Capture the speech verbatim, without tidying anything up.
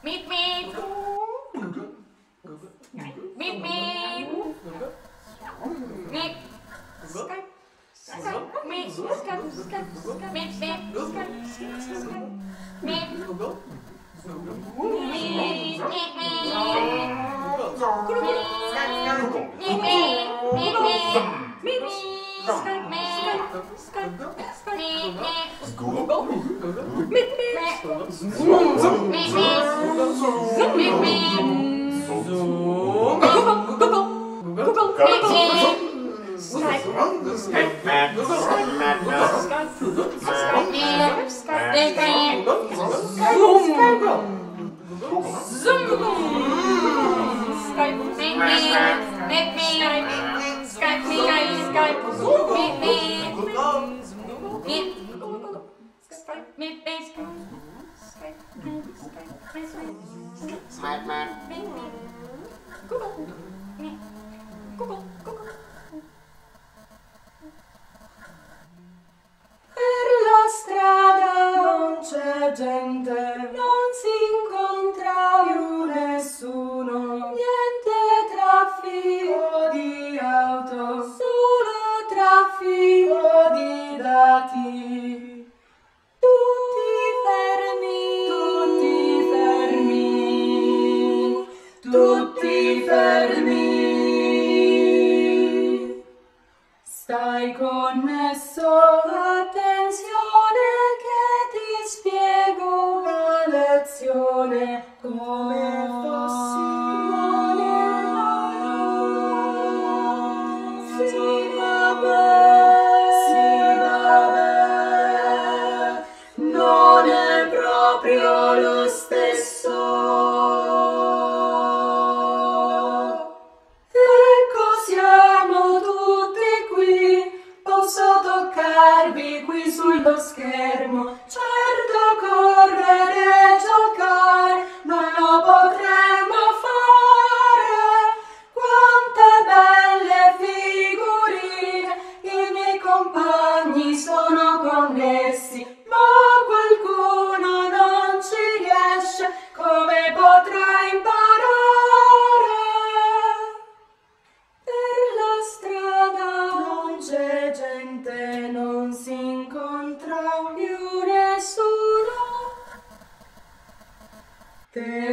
Meep meep. Meep meep. Meep. Skype. Skype. Meep. Skype. Skype. Meep meep. Skype. Skype. Meep. Meep meep. Meep meep. Skype. Skype. Skype. Meep meep. Google. Meep meep. Zoom. Meep meep. Meep meep. Zoom. Google. Google. Google. Meep meep. Skype. Skype. Google. Skype. Skype. Skype. Zoom. Zoom. Skype. Meep meep. Meep meep. Skype. Skype. Skype. Zoom. Meep meep. Meep. Skype. Meep meep. Skype. Skype. Meep meep. Google. Meep. Google. Google. Per la strada non c'è gente, non si incontra più nessuno, niente traffico di auto, solo traffico di dati. Tutti fermi, tutti fermi, tutti fermi. Stai connesso, attenzione che ti spiego la lezione come fossi sì vabbè, sì vabbè, non è proprio lo stesso. Ecco siamo tutti qui, posso toccarvi qui sullo schermo, certo correre e giocare non lo potremo fare. Quante belle figurine, i miei compagni sono connessi, ma qualcuno non ci riesce, come potrà imparare? Per la strada non c'è gente, non si incontra più nessuno. Te